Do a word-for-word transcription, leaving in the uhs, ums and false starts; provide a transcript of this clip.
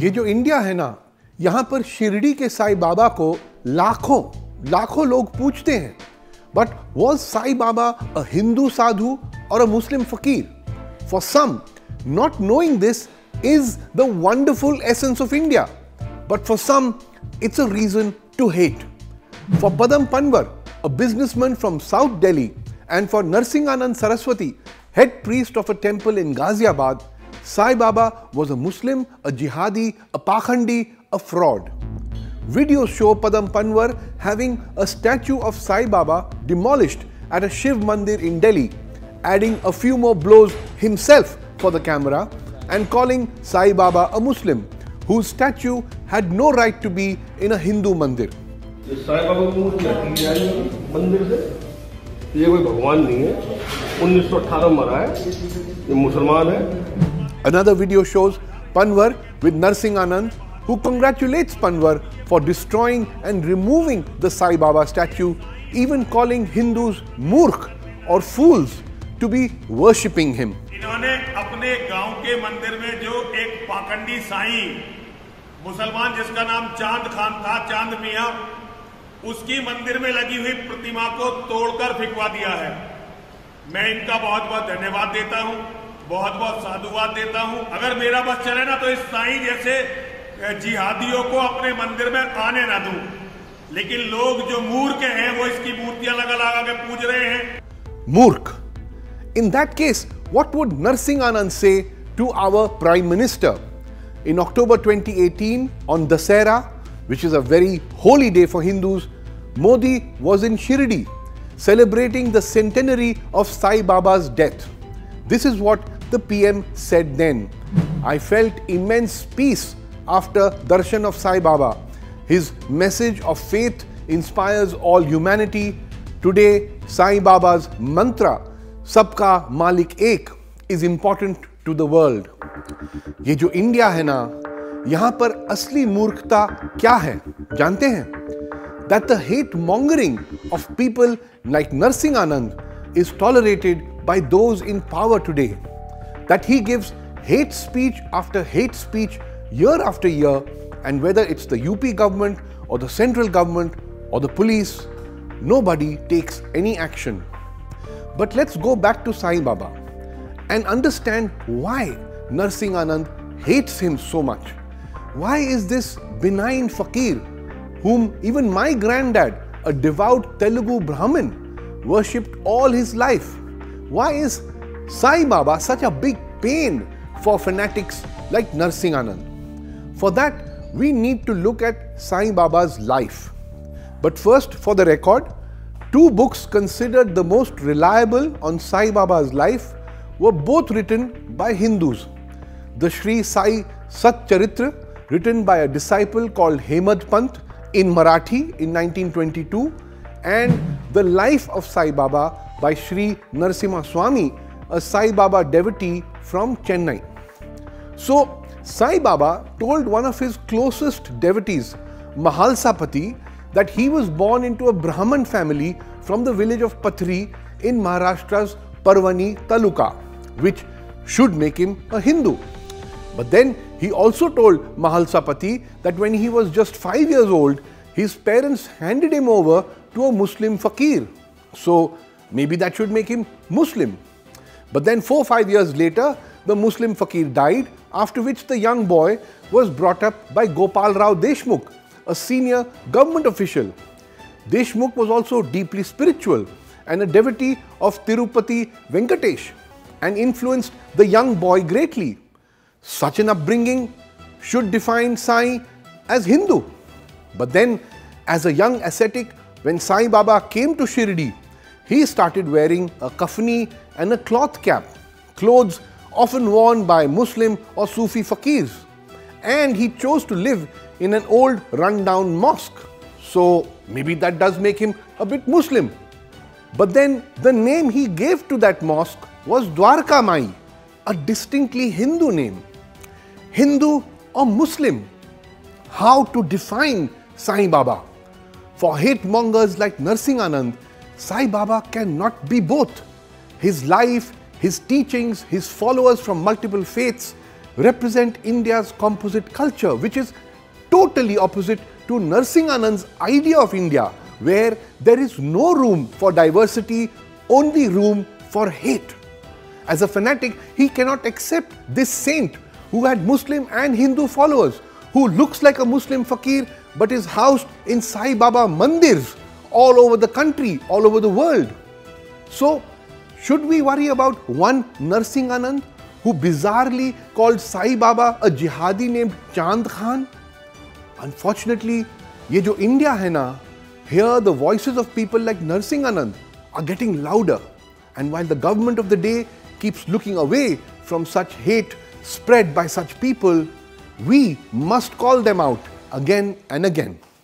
ये जो इंडिया है ना, यहाँ पर शिरडी के साईं बाबा को लाखों लाखों लोग पूछते हैं, but was Sai Baba a Hindu sadhu or a Muslim fakir? For some, not knowing this is the wonderful essence of India, but for some, it's a reason to hate. For Padam Panwar, a businessman from South Delhi, and for Narsinganand Saraswati, head priest of a temple in Ghaziabad, Sai Baba was a Muslim, a jihadi, a pakhandi, a fraud. Videos show Padam Panwar having a statue of Sai Baba demolished at a Shiv Mandir in Delhi, adding a few more blows himself for the camera and calling Sai Baba a Muslim, whose statue had no right to be in a Hindu mandir. Sai Baba की मूर्ति हटी जाएगी मंदिर से, ये कोई भगवान नहीं है, उन्नीस सौ अठारह में मरा है, ये मुसलमान है. Another video shows Panwar with Narsinganand, who congratulates Panwar for destroying and removing the Sai Baba statue, even calling Hindus murkh or fools to be worshipping him. इन्होंने अपने गांव के मंदिर में जो एक पाखंडी साईं मुसलमान जिसका नाम चांद खान था, चांद मियां, उसकी मंदिर में लगी हुई प्रतिमा को तोड़कर फिकवा दिया है. मैं इनका बहुत बहुत धन्यवाद देता हूं, बहुत बहुत साधुवाद देता हूं. अगर मेरा बस चले ना तो इस साईं जैसे जिहादियों को अपने मंदिर में आने ना दूं, लेकिन लोग जो मूर्ख हैं वो इसकी मूर्तियां लगा लगा के पूज रहे हैं. Murkh. In that case, what would Narsinganand say to our Prime Minister? In October twenty eighteen, on Dussehra, which is a very holy day for Hindus, Modi was in Shirdi, celebrating the centenary of Sai Baba's death. This is what the P M said then. I felt immense peace after darshan of Sai Baba. His message of faith inspires all humanity. Today, Sai Baba's mantra, Sabka Malik Ek, is important to the world. ये जो India है ना, यहाँ पर असली मूर्खता क्या है जानते हैं? That the hate mongering of people like Narsinganand is tolerated by those in power today. That he gives hate speech after hate speech year after year, and whether it's the U P government or the central government or the police, nobody takes any action. But let's go back to Sai Baba and understand why Narsinganand hates him so much. Why is this benign fakir, whom even my granddad, a devout Telugu Brahmin, worshipped all his life? Why is Sai Baba such a big pain for fanatics like Narsinganand? For that, we need to look at Sai Baba's life. But first, for the record, two books considered the most reliable on Sai Baba's life were both written by Hindus. The Sri Sai Sat Charitra, written by a disciple called Hemad Pant in Marathi in nineteen twenty-two, and The Life of Sai Baba by Sri Narasimha Swami, a Sai Baba devotee from Chennai. So, Sai Baba told one of his closest devotees, Mahalsapati, that he was born into a Brahman family from the village of Pathri in Maharashtra's Parvani Taluka, which should make him a Hindu. But then he also told Mahalsapati that when he was just five years old, his parents handed him over to a Muslim fakir. So maybe that should make him Muslim. But then four or five years later, the Muslim fakir died, after which the young boy was brought up by Gopal Rao Deshmukh, a senior government official. Deshmukh was also deeply spiritual and a devotee of Tirupati Venkatesh and influenced the young boy greatly. Such an upbringing should define Sai as Hindu. But then, as a young ascetic, when Sai Baba came to Shirdi, he started wearing a kafni and a cloth cap, clothes often worn by Muslim or Sufi fakirs. And he chose to live in an old run-down mosque. So maybe that does make him a bit Muslim. But then the name he gave to that mosque was Dwarka Mai, a distinctly Hindu name. Hindu or Muslim? How to define Sai Baba? For hate mongers like Narsinganand, Sai Baba cannot be both. His life, his teachings, his followers from multiple faiths represent India's composite culture, which is totally opposite to Narsingh Anand's idea of India, where there is no room for diversity, only room for hate. As a fanatic, he cannot accept this saint who had Muslim and Hindu followers, who looks like a Muslim fakir but is housed in Sai Baba mandirs all over the country, all over the world. So, should we worry about one Narsingh Anand who bizarrely called Sai Baba a jihadi named Chand Khan? Unfortunately, ye jo India hai na, here the voices of people like Narsingh Anand are getting louder. And while the government of the day keeps looking away from such hate spread by such people, we must call them out again and again.